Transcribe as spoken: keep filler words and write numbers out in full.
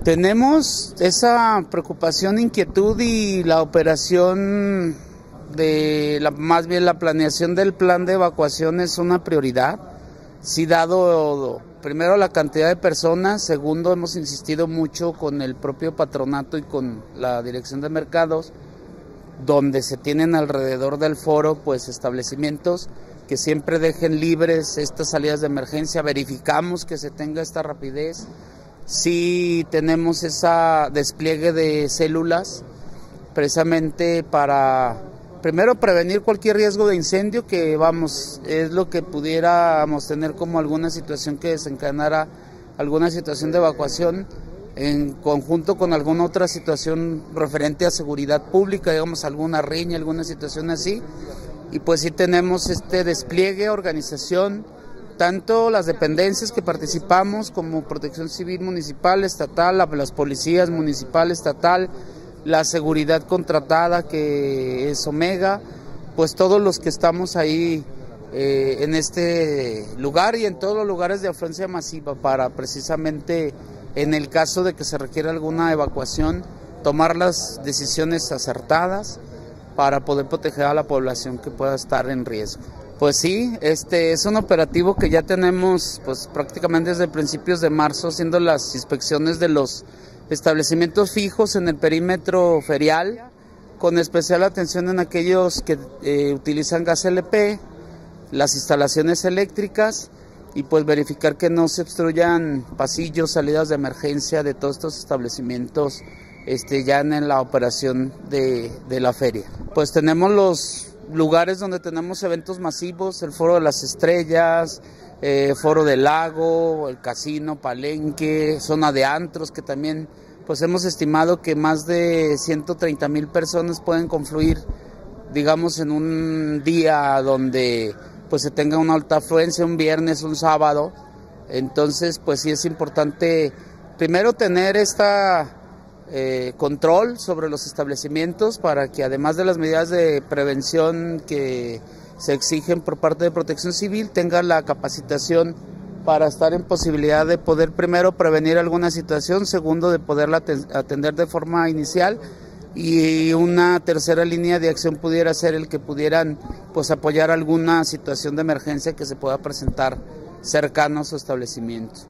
Tenemos esa preocupación, inquietud y la operación de la, más bien la planeación del plan de evacuación es una prioridad. Sí, dado primero la cantidad de personas, segundo hemos insistido mucho con el propio patronato y con la dirección de mercados, donde se tienen alrededor del foro pues establecimientos que siempre dejen libres estas salidas de emergencia. Verificamos que se tenga esta rapidez. Sí tenemos ese despliegue de células precisamente para primero prevenir cualquier riesgo de incendio, que vamos, es lo que pudiéramos tener como alguna situación que desencadenara alguna situación de evacuación en conjunto con alguna otra situación referente a seguridad pública, digamos alguna riña, alguna situación así. Y pues sí tenemos este despliegue, organización, tanto las dependencias que participamos como Protección Civil Municipal, Estatal, las policías municipal, estatal, la seguridad contratada que es Omega, pues todos los que estamos ahí eh, en este lugar y en todos los lugares de afluencia masiva para precisamente en el caso de que se requiera alguna evacuación tomar las decisiones acertadas para poder proteger a la población que pueda estar en riesgo. Pues sí, este es un operativo que ya tenemos pues prácticamente desde principios de marzo haciendo las inspecciones de los establecimientos fijos en el perímetro ferial, con especial atención en aquellos que eh, utilizan gas L P, las instalaciones eléctricas y pues verificar que no se obstruyan pasillos, salidas de emergencia de todos estos establecimientos este, ya en la operación de, de la feria. Pues tenemos los lugares donde tenemos eventos masivos, el Foro de las Estrellas, eh, Foro del Lago, el Casino, Palenque, zona de antros, que también pues hemos estimado que más de ciento treinta mil personas pueden confluir, digamos, en un día donde pues se tenga una alta afluencia, un viernes, un sábado. Entonces pues sí es importante primero tener esta Eh, control sobre los establecimientos para que además de las medidas de prevención que se exigen por parte de Protección Civil tenga la capacitación para estar en posibilidad de poder primero prevenir alguna situación, segundo de poderla atender de forma inicial y una tercera línea de acción pudiera ser el que pudieran pues apoyar alguna situación de emergencia que se pueda presentar cercano a su establecimiento.